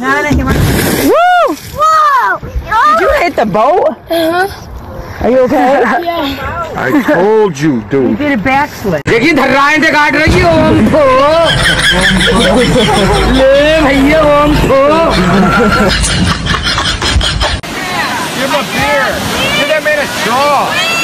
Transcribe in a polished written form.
Woo! Whoa! Did you hit the boat? Are you okay? Yeah. I told you, You dude. did a backslid. देखिए धर्राएं से काट रही है ओम को ले भैया ओम को Give him a beer. Give that man a straw.